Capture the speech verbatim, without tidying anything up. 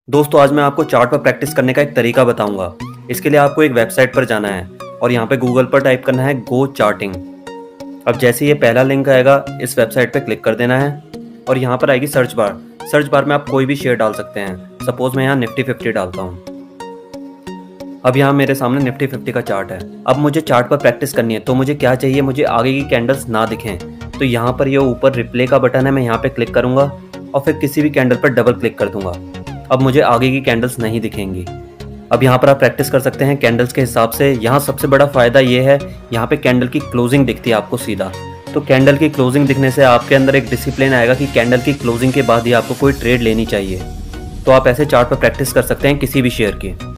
दोस्तों आज मैं आपको चार्ट पर प्रैक्टिस करने का एक तरीका बताऊंगा। इसके लिए आपको एक वेबसाइट पर जाना है और यहाँ पे गूगल पर टाइप करना है गो चार्टिंग। अब जैसे ये पहला लिंक आएगा इस वेबसाइट पे क्लिक कर देना है और यहाँ पर आएगी सर्च बार। सर्च बार में आप कोई भी शेयर डाल सकते हैं। सपोज मैं यहाँ निफ्टी फिफ्टी डालता हूँ। अब यहाँ मेरे सामने निफ्टी फिफ्टी का चार्ट है। अब मुझे चार्ट पर प्रैक्टिस करनी है तो मुझे क्या चाहिए, मुझे आगे की कैंडल्स ना दिखें। तो यहाँ पर ये ऊपर रिप्ले का बटन है, मैं यहाँ पे क्लिक करूँगा और फिर किसी भी कैंडल पर डबल क्लिक कर दूंगा। अब मुझे आगे की कैंडल्स नहीं दिखेंगी। अब यहाँ पर आप प्रैक्टिस कर सकते हैं कैंडल्स के हिसाब से। यहाँ सबसे बड़ा फ़ायदा ये है, यहाँ पे कैंडल की क्लोजिंग दिखती है आपको सीधा। तो कैंडल की क्लोजिंग दिखने से आपके अंदर एक डिसिप्लिन आएगा कि कैंडल की क्लोजिंग के बाद ही आपको कोई ट्रेड लेनी चाहिए। तो आप ऐसे चार्ट पर प्रैक्टिस कर सकते हैं किसी भी शेयर की।